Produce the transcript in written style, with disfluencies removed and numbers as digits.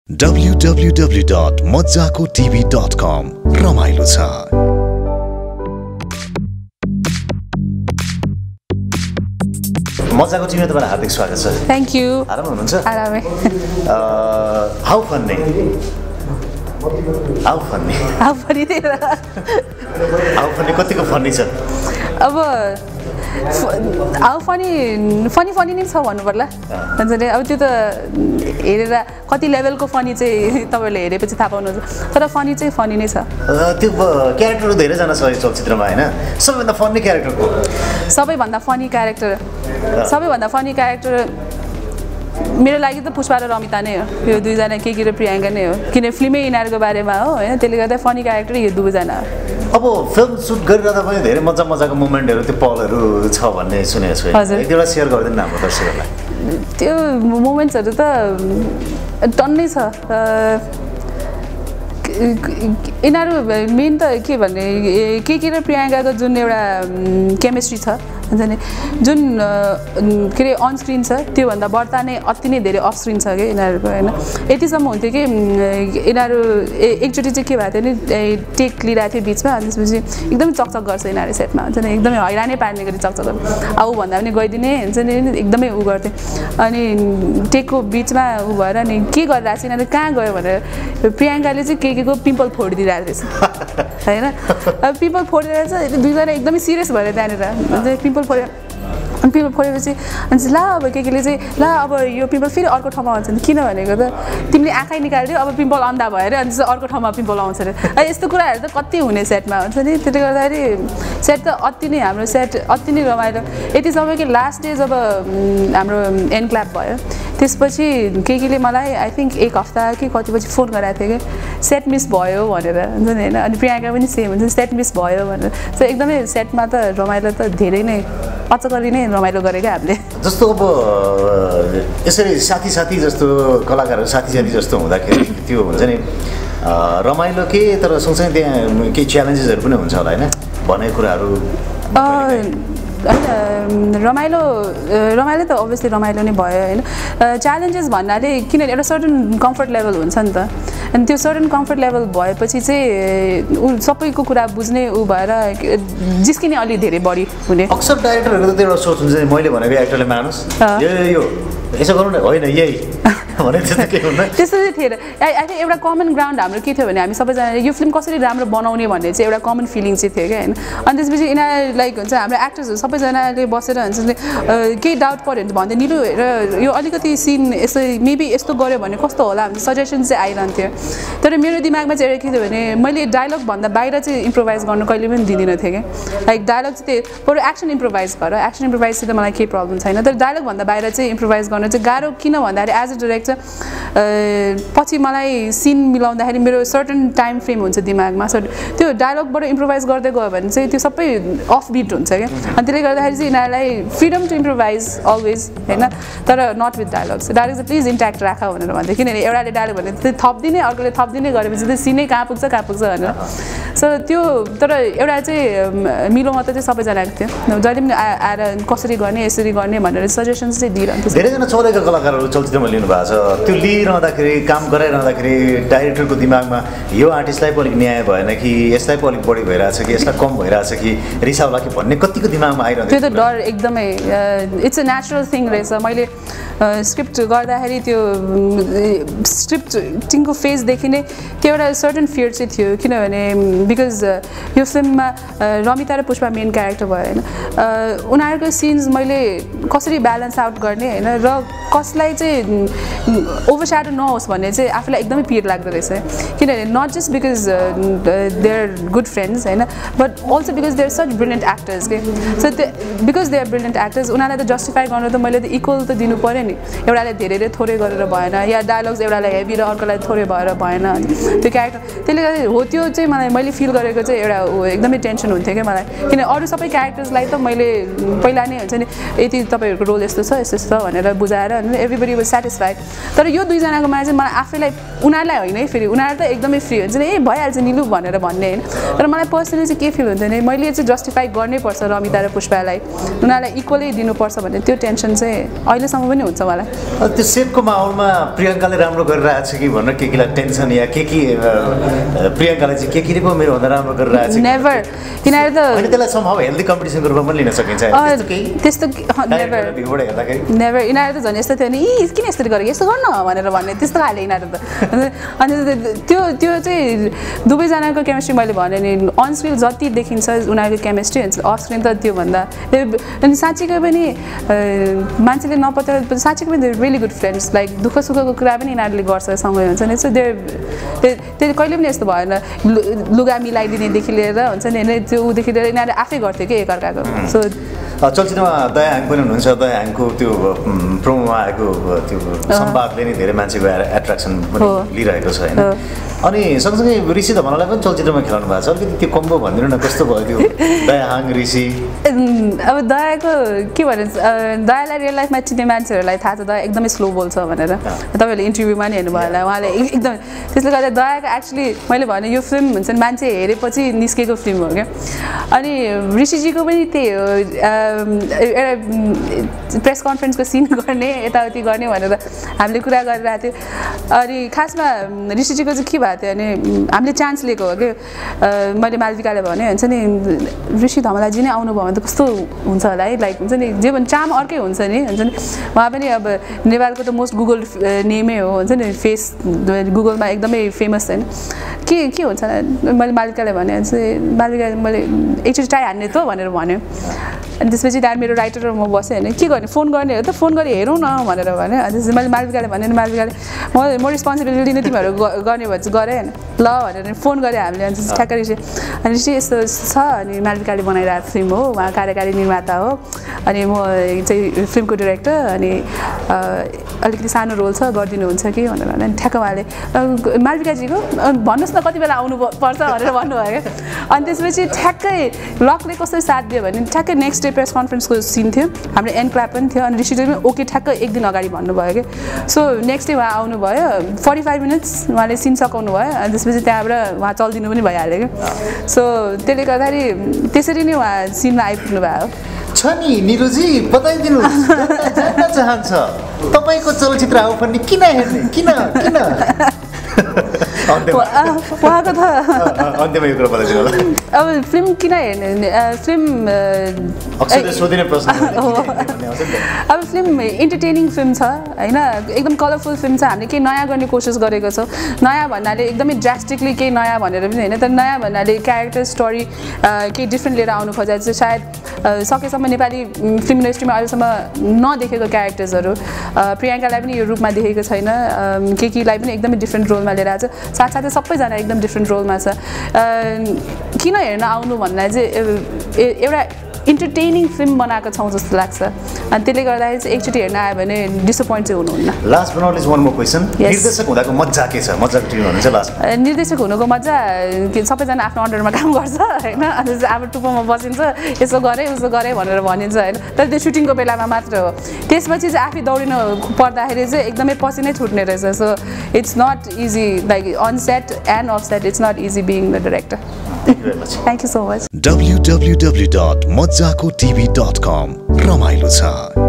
www.mazzakotv.com रमाइलो छ। मजाको टिममा तपाईलाई हार्दिक स्वागत छ। Thank you. आराम हुनुहुन्छ? आरामै। हाउ फन्नी कतिको फन्नी छ? अब हाउ फनी नै छ भन्नु पर्ला। हुन्छ नि अब त्यो त हेरेर कति लेभलको फनी चाहिँ तपाईले हेरेपछि थाहा पाउनुहुन्छ। तर फनी चाहिँ फनी नै छ। त्यो क्यारेक्टरहरु धेरै जना छ यो चलचित्रमा हैन? सबैभन्दा फनी क्यारेक्टर को? सबैभन्दा फनी क्यारेक्टर मेरो लागि त पुष्पा र रमिता नै हो। यो दुईजना के र प्रियङ्का नै हो। किन फिल्मै यिनीहरूको बारेमा हो हैन, त्यसले गर्दा फनी क्यारेक्टर यो दुईजना हो। अब फिल्म सुट गरिरहँदा पनि धेरै मजाको मोमेन्टहरु त्यो पलहरु छ भन्ने सुनेको छु। एक दुईवटा शेयर गरिदिनु न हाम्रो दर्शकहरुलाई। त्यो मोमेन्ट्सहरु त टन्नै छ। यिनीहरू मेन त के भन्ने के र प्रियङ्काको जुन एउटा केमिस्ट्री छ हुन्छ नि, जुन के अरे अन स्क्रिन छ त्योभन्दा बढ्ता नै अति नै धेरै अफ स्क्रिन छ कि यिनीहरूको हैन। यतिसम्म हुन्थ्यो कि यिनीहरू एकचोटि चाहिँ के भएको थियो नि, टेक लिइरहेको थियो बिचमा, अनि त्यसपछि एकदमै चकचक गर्छ यिनीहरू सेटमा हुन्छ नि, एकदमै हैरानै पार्ने गरी चकचक गर्छ। आऊ भन्दा पनि गइदिने हुन्छ नि, एकदमै उ गर्थे। अनि टेकको बिचमा उ भएर नि के गरिरहेको छ यिनीहरू, कहाँ गयो भनेर प्रियङ्काले चाहिँ के को पिम्पल फोडिदिरहेको रहेछ हैन। अब पिम्पल फोडिरहेको छ, दुईजना एकदमै सिरियस भएर त्यहाँनिर पिम्पल फोडेपछि अनि ला अब केले चाहिँ ला अब यो पिम्पल फेरि अर्को ठाउँमा आउँछ नि, किन भनेको त तिमीले आँखै निकाल्दियो अब पिम्पल अन्धा भयो अरे, अनि चाहिँ अर्को ठाउँमा पिम्पल आउँछ अरे। यस्तो कुराहरू त कति हुने सेटमा हुन्छ नि। त्यसले गर्दाखेरि सेट त अति नै हाम्रो सेट अति नै रमाइलो। यतिसम्म कि लास्ट डे जब हाम्रो एन्ड क्ल्याप भयो त्यसपछि केले मलाई आई थिङ्क एक हप्ता कि कतिपछि फोन गराएको थियो कि सेट मिस भयो भनेर हुन्छ नि हैन। अनि प्रियङ्का पनि सेम हुन्छ, सेट मिस भयो भनेर। सो एकदमै सेटमा त रमाइलो त धेरै नै अचकरी नै रमाइलो गरेको हामीले। जस्तो अब यसरी साथी जस्तो कलाकारहरू साथी जस्तो हुँदाखेरि त्यो हुन्छ नि रमाइलो के, तर सँगसँगै त्यहाँ केही च्यालेन्जेसहरू पनि हुन्छ होला हैन, भनेको कुराहरू होइन। रमाइलो त अभियसली रमाइलो नै भयो होइन। च्यालेन्जेस भन्नाले किनभने एउटा सर्टन कम्फर्ट लेभल हुन्छ नि त, अनि त्यो सर्टन कम्फर्ट लेभल भएपछि चाहिँ ऊ सबैको कुरा बुझ्ने ऊ भएर जिस्किने अलि धेरै बढी हुने। अक्सर डाइरेक्टरहरूको त एउटा सोच हुन्छ मैले भनेको एक्टरले मानुस् यो यसो गरौँ न, होइन यही त्यस्तो चाहिँ थिएन। आई थिङ्क एउटा कमन ग्राउन्ड हाम्रो के थियो भने हामी सबैजनाले यो फिल्म कसरी राम्रो बनाउने भन्ने चाहिँ एउटा कमन फिलिङ चाहिँ थियो क्या होइन। अनि त्यसपछि यिनीहरू लाइक हुन्छ हाम्रो एक्टर्सहरू सबैजनाले बसेर हुन्छ केही डाउट पऱ्यो भने भन्दै निलु हेर यो अलिकति सिन यसो मेबी यस्तो गऱ्यो भने कस्तो होला भन्ने सजेसन चाहिँ आइरहन्थ्यो। तर मेरो दिमागमा चाहिँ एउटा के थियो भने मैले डायलगभन्दा बाहिर चाहिँ इम्प्रोभाइज गर्नु कहिले पनि दिँदिनँ थिएँ क्या। लाइक डायलग चाहिँ बरु एक्सन इम्प्रोभाइज गर, एक्सन इम्प्रोभाइजसित मलाई केही प्रब्लम छैन, तर डायलगभन्दा बाहिर चाहिँ इम्प्रोभाइज गर्न चाहिँ गाह्रो। किन भन्दाखेरि एज अ डाइरेक्टर पछि मलाई सिन मिलाउँदाखेरि मेरो सर्टन टाइम फ्रेम हुन्छ दिमागमा, त्यो डायलगबाट इम्प्रोभाइज गर्दै गयो भने चाहिँ त्यो सबै अफ बिट हुन्छ क्या। अनि त्यसले गर्दाखेरि चाहिँ यिनीहरूलाई फ्रिडम टु इम्प्रोभाइज अलवेज होइन, तर नट विथ डायलग्स। डायलग चाहिँ प्लिज इन्ट्याक्ट राख भनेर भन्थ्यो, किनभने एउटाले डायलग भने त्यो थप्दिने अर्कोले थप्दिने गरेपछि त्यो सिनै कहाँ पुग्छ भनेर। सो त्यो तर एउटा चाहिँ मिलो मात्रै चाहिँ सबैजनाको थियो, जहिले पनि आएर कसरी गर्ने यसरी गर्ने भनेर सजेसन्स चाहिँ दिइरहन्थ्यो। धेरैजना चलेका कलाकारहरू चलचित्रमा लिनु भएको छ, त्यो लिइरहँदाखेरि काम गराइरहँदाखेरि डाइरेक्टरको दिमागमा यो आर्टिस्टलाई पनि अलिक न्याय भएन कि यसलाई पनि अलिक बढी भइरहेछ कि यसलाई कम भइरहेछ कि रिसाउला कि भन्ने कतिको दिमागमा आइरहन्छ? त्यो त डर एकदमै इट्स अ नेचुरल थिङ रहेछ। मैले स्क्रिप्ट गर्दाखेरि त्यो स्क्रिप्टिङको फेजदेखि नै त्यो एउटा सर्टन फियर चाहिँ थियो, किनभने बिकज यो फिल्ममा रमिता र पुष्पा मेन क्यारेक्टर भयो होइन। उनीहरूको सिन्स मैले कसरी ब्यालेन्स आउट गर्ने होइन र कसलाई चाहिँ ओभरस्याडो नहोस् भन्ने चाहिँ आफूलाई एकदमै पिर लाग्दो रहेछ। किनभने not just because they are good friends होइन, but also because they are such brilliant actors के। So because they are brilliant actors उनीहरूलाई त जस्टिफाई गर्नु त मैले त इक्वल त दिनु पऱ्यो नि। एउटाले धेरै थोरै गरेर भएन, या डायलग्स एउटालाई हेभी र अर्कोलाई थोरै भएर भएन त्यो क्यारेक्टर। त्यसले गर्दा हो त्यो चाहिँ मैले फिल गरेको चाहिँ एउटा एकदमै टेन्सन हुन्थ्यो क्या मलाई, किन अरू सबै क्यारेक्टर्सलाई त मैले पहिला नै हुन्छ नि यति तपाईँहरूको रोल यस्तो छ भनेर बुझाएर एभ्रिबडी वाज सेटिस्फाइड। तर यो दुईजनाको मा चाहिँ मलाई आफैलाई उनीहरूलाई होइन है फेरि उनीहरू त एकदमै फ्री हुन्छ नि ए भइहाल्छ निलु भनेर भन्ने होइन तर मलाई पर्सनली चाहिँ के फिल हुन्छ नि मैले चाहिँ जस्टिफाई गर्नैपर्छ रमिता र पुष्पालाई उनीहरूलाई इक्वली दिनुपर्छ भन्ने त्यो टेन्सन चाहिँ अहिलेसम्म पनि हुन्छ मलाई त्यो सेटको माहौलमा प्रियङ्काले राम्रो गरिरहेको छ कि भनेर केलाई टेन्सन या के प्रियङ्काले चाहिँ के पो मेरो भन्दा राम्रो गरिरहेको छ नेभर यिनीहरू त अनि त्यसलाई सम्भव हेल्दी कम्पिटिसनको रूपमा पनि लिन सकिन्छ त्यस्तो नेभर यिनीहरू त झन् यस्तो थियो नि किन यसरी गरेको यस्तो गर्न भनेर भन्ने त्यस्तो खाले यिनीहरू त अनि त्यो चाहिँ दुवैजनाको केमिस्ट्री मैले भने नि अन स्क्रिन जति देखिन्छ उनीहरूको केमिस्ट्री हुन्छ अफ स्क्रिन त त्योभन्दा अनि साँच्चीकै पनि मान्छेले नपत्याउँदा साँच्चीकै पनि रियली गुड फ्रेन्ड्स लाइक दुःख सुखको कुरा पनि यिनीहरूले गर्छ सँगै हुन्छ नि सो त्यो कहिले पनि यस्तो भएन लुगा मिलाइदिनेदेखि लिएर हुन्छ नि होइन त्यो ऊदेखि लिएर यिनीहरूले आफै गर्थ्यो कि एकअर्काको सो चलचित्रमा दयाहाङ पनि हुनुहुन्छ दयाहाङको त्यो प्रोमोमा आएको त्यो संवादले नै धेरै मान्छेको एट्र्याक्सन पनि लिइरहेको छ होइन अनि सँगसँगै ऋषि धमलालाई पनि चलचित्रमा खेलाउनु भएको छ अलिकति त्यो कम्बो भनिदिनु न कस्तो भयो त्यो दयाहाङ ऋषि अब दयाको के भने दयालाई रियल लाइफमा चिन्ने मान्छेहरूलाई थाहा छ दया एकदमै स्लो बोल्छ भनेर तपाईँहरूले इन्टरभ्यूमा नि हेर्नुभयो होला उहाँले एकदम त्यसले गर्दा दयाको एक्चुली मैले भने यो फिल्म हुन्छ नि मान्छे हेरेपछि निस्केको फिल्म हो क्या अनि ऋषिजीको पनि त्यही हो एउटा प्रेस कन्फरेन्सको सिन गर्ने यताउति गर्ने भनेर हामीले कुरा गरिरहेको थियो अनि खासमा ऋषिजीको चाहिँ के भएको थियो भने हामीले चान्स लिएको हो कि मैले मालविकाले भने हुन्छ नि ऋषि धमलाजी नै आउनुभयो भने त कस्तो हुन्छ होला है लाइक हुन्छ नि जे भने चाम अर्कै हुन्छ नि उहाँ पनि अब नेपालको त मोस्ट गुगल नेमै हो हुन्छ नि फेस गुगलमा एकदमै फेमस होइन के हुन्छ मैले मालविकाले भने मालविका मैले एकचोटि ट्राई हान्ने त भनेर भन्यो अनि त्यसपछि त्यहाँ मेरो राइटर र म बसेँ होइन के गर्ने फोन गर्ने हो त फोन गरी हेरौँ न भनेर भन्यो अनि त्यसपछि मैले मालविकाले भने मालविकाले म रेस्पोन्सिबिलिटी नै तिमीहरू गर्ने भन्छ गरेँ होइन ल भनेर फोन गरेँ हामीले अनि ठ्याक्क ऋषि अनि ऋषि यस्तो छ अनि मालविकाले बनाइरहेको फिल्म हो उहाँ कार्यकारी निर्माता हो अनि म चाहिँ फिल्मको डिरेक्टर अनि अलिकति सानो रोल छ गरिदिनुहुन्छ कि भनेर अनि ठ्याक्क उहाँले मालविकाजीको भन्नुहोस् न कति बेला आउनु पर्छ भनेर भन्नुभयो क्या अनि त्यसपछि ठ्याक्कै लकले कसरी साथ दियो भने ठ्याक्कै नेक्स्ट डे प्रेस कन्फरेन्सको सिन थियो हाम्रो एन्ड क्ल्याप पनि थियो अनि ऋषिले पनि ओके ठ्याक्क एक दिन अगाडि भन्नुभयो कि सो नेक्स्ट डे उहाँ आउनुभयो 45 मिनट्स उहाँले सिन सकाउनु भयो अनि त्यसपछि त्यहाँबाट उहाँ चल्दिनु पनि भइहाल्यो कि सो त्यसले गर्दाखेरि त्यसरी नै उहाँ सिनमा आइपुग्नु भयो छ नि निरुजी बताइदिनु जान्न चाहन्छ तपाईँको चलचित्र आऊ पनि किन हेर्ने किन उहाँको त अन्त्यमा यो कुरा बताइदिनु होला अब फिल्म किन हेर्ने फिल्म अक्सर सोधिने प्रश्न अब फिल्म इन्टरटेनिङ फिल्म छ होइन एकदम कलरफुल फिल्म छ हामीले केही नयाँ गर्ने कोसिस गरेको छौँ नयाँ भन्नाले एकदमै ड्रास्टिकली केही नयाँ भनेर पनि होइन तर नयाँ भन्नाले क्यारेक्टर स्टोरी केही डिफ्रेन्ट लिएर आउनु खोजेको चाहिँ सायद सकेसम्म नेपाली फिल्म इन्डस्ट्रीमा अहिलेसम्म नदेखेको क्यारेक्टर्सहरू प्रियङ्कालाई पनि यो रूपमा देखेको छैन केकीलाई पनि एकदमै डिफ्रेन्ट रोलमा लिएर आएको छ साथसाथै सबैजना एकदम डिफ्रेन्ट रोलमा छ किन हेर्न आउनु भन्दा चाहिँ एउटा इन्टरटेनिङ फिल्म बनाएको छौँ जस्तो लाग्छ अनि त्यसले गर्दाखेरि चाहिँ एकचोटि हेर्न आयो भने डिसपोइन्ट चाहिँ हुनुहुन्न last but not least one more question निर्देशक हुँदाको मजा के छ मजाको टिम हुनुहुन्छ लास्ट निर्देशक हुनुको मजा के सबैजना आफ्नो अन्डरमा काम गर्छ होइन अनि अब टुप्पोमा बसिन्छ यसो गरेँ उसो गरेँ भनेर भनिन्छ होइन तर त्यो सुटिङको बेलामा मात्र हो त्यसपछि चाहिँ आफै दौडिन पर्दाखेरि चाहिँ एकदमै पसिनै छुट्ने रहेछ so it's not easy like on set and off set it's not easy being the director Thank you so much. www.mazzakotv.com रमाइलो छ